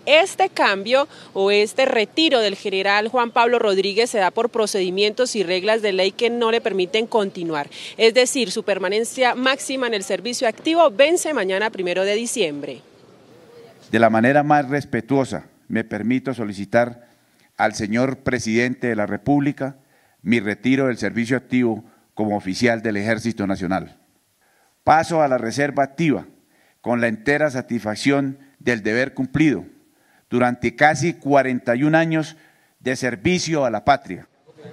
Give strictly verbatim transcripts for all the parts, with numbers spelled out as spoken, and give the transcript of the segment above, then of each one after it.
este cambio o este retiro del general Juan Pablo Rodríguez se da por procedimientos y reglas de ley que no le permiten continuar. Es decir, su permanencia máxima en el servicio activo vence mañana primero de diciembre. De la manera más respetuosa, me permito solicitar al señor Presidente de la República mi retiro del servicio activo como oficial del Ejército Nacional. Paso a la reserva activa con la entera satisfacción del deber cumplido durante casi cuarenta y un años de servicio a la patria.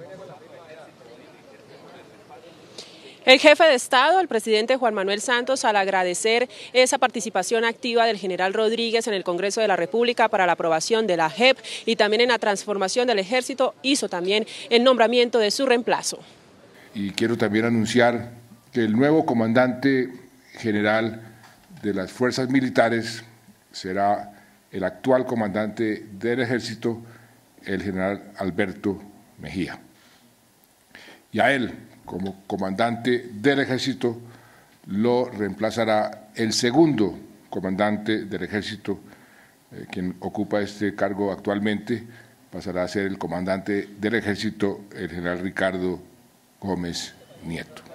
El jefe de Estado, el presidente Juan Manuel Santos, al agradecer esa participación activa del general Rodríguez en el Congreso de la República para la aprobación de la J E P y también en la transformación del Ejército, hizo también el nombramiento de su reemplazo. Y quiero también anunciar que el nuevo comandante general de las fuerzas militares será el actual comandante del Ejército, el general Alberto Mejía. Y a él, como comandante del Ejército, lo reemplazará el segundo comandante del Ejército, eh, quien ocupa este cargo actualmente, pasará a ser el comandante del Ejército, el general Ricardo Gómez Nieto.